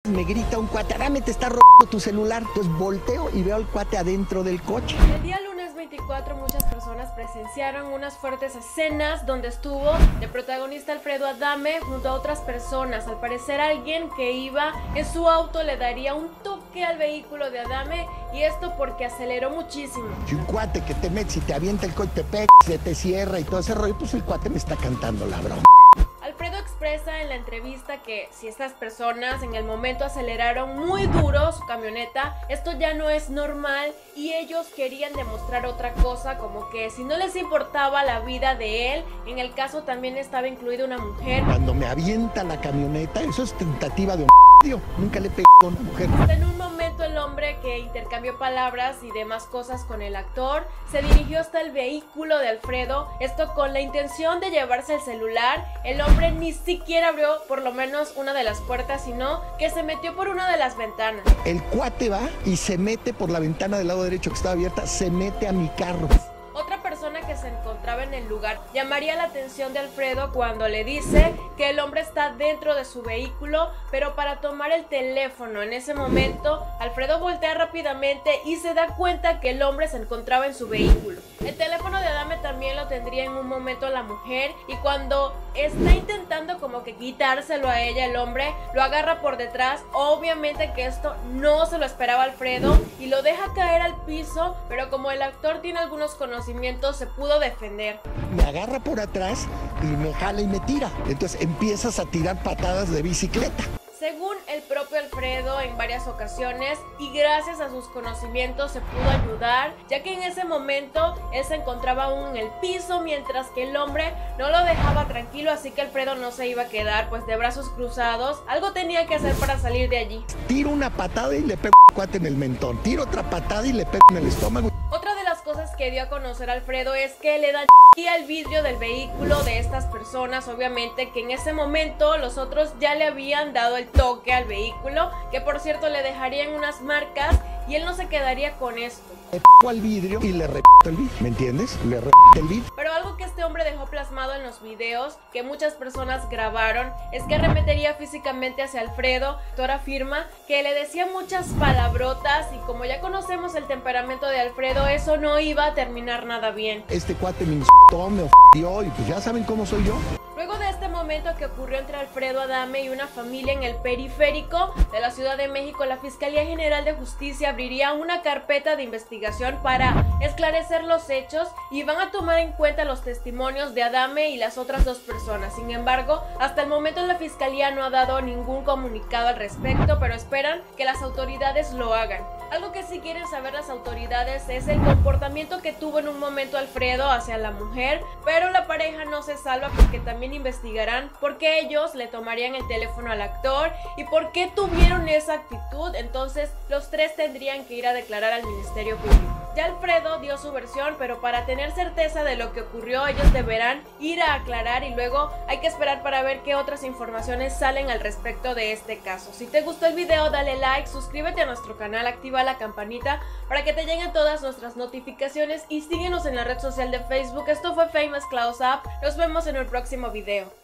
Me grita un cuate, Adame, te está tu celular. Entonces volteo y veo al cuate adentro del coche. El día lunes 24 muchas personas presenciaron unas fuertes escenas donde estuvo de protagonista Alfredo Adame junto a otras personas. Al parecer alguien que iba en su auto le daría un toque al vehículo de Adame, y esto porque aceleró muchísimo. Si un cuate que te metes y te avienta el coche, te pega, se te cierra y todo ese rollo, pues el cuate me está cantando la broma. Alfredo expresa en la entrevista que si estas personas en el momento aceleraron muy duro su camioneta, esto ya no es normal y ellos querían demostrar otra cosa, como que si no les importaba la vida de él, en el caso también estaba incluida una mujer. Cuando me avienta la camioneta, eso es tentativa de homicidio. Nunca le pegué a una mujer. Hasta en un momento el hombre que intercambió palabras y demás cosas con el actor se dirigió hasta el vehículo de Alfredo, esto con la intención de llevarse el celular. El hombre ni siquiera abrió por lo menos una de las puertas, sino que se metió por una de las ventanas. El cuate va y se mete por la ventana del lado derecho que estaba abierta, se mete a mi carro. Otra persona que se encontraba en el lugar llamaría la atención de Alfredo cuando le dice que el hombre está dentro de su vehículo, pero para tomar el teléfono. En ese momento, Alfredo voltea rápidamente y se da cuenta que el hombre se encontraba en su vehículo. El teléfono de Adame también lo tendría en un momento la mujer, y cuando está intentando como que quitárselo a ella, el hombre lo agarra por detrás. Obviamente que esto no se lo esperaba Alfredo y lo deja caer al piso, pero como el actor tiene algunos conocimientos, se pudo defender. Me agarra por atrás y me jala y me tira. Entonces empiezas a tirar patadas de bicicleta. Según el propio Alfredo, en varias ocasiones y gracias a sus conocimientos se pudo ayudar, ya que en ese momento él se encontraba aún en el piso, mientras que el hombre no lo dejaba tranquilo, así que Alfredo no se iba a quedar pues de brazos cruzados. Algo tenía que hacer para salir de allí. Tiro una patada y le pego al cuate en el mentón. Tiro otra patada y le pego en el estómago. Otra de las cosas que dio a conocer Alfredo es que le da al vidrio del vehículo de estas personas. Obviamente que en ese momento los otros ya le habían dado el toque al vehículo, que por cierto le dejarían unas marcas y él no se quedaría con esto. Le pego al vidrio y le repito el vidrio, ¿me entiendes? Le repito el vidrio. Pero algo que este hombre dejó plasmado en los videos que muchas personas grabaron es que arremetería físicamente hacia Alfredo. El actor afirma que le decía muchas palabrotas y como ya conocemos el temperamento de Alfredo, eso no iba a terminar nada bien. Este cuate me insultó, me ofendió y pues ya saben cómo soy yo. Luego de este momento que ocurrió entre Alfredo Adame y una familia en el periférico de la Ciudad de México, la Fiscalía General de Justicia abriría una carpeta de investigación para esclarecer los hechos y van a tomar en cuenta los testimonios de Adame y las otras dos personas. Sin embargo, hasta el momento la Fiscalía no ha dado ningún comunicado al respecto, pero esperan que las autoridades lo hagan. Algo que sí quieren saber las autoridades es el comportamiento que tuvo en un momento Alfredo hacia la mujer, pero la pareja no se salva porque también investigarán por qué ellos le tomarían el teléfono al actor y por qué tuvieron esa actitud. Entonces los tres tendrían que ir a declarar al Ministerio Público. Ya Alfredo dio su versión, pero para tener certeza de lo que ocurrió, ellos deberán ir a aclarar y luego hay que esperar para ver qué otras informaciones salen al respecto de este caso. Si te gustó el video, dale like, suscríbete a nuestro canal, activa la campanita para que te lleguen todas nuestras notificaciones y síguenos en la red social de Facebook. Esto fue Famous Close Up. Nos vemos en el próximo video.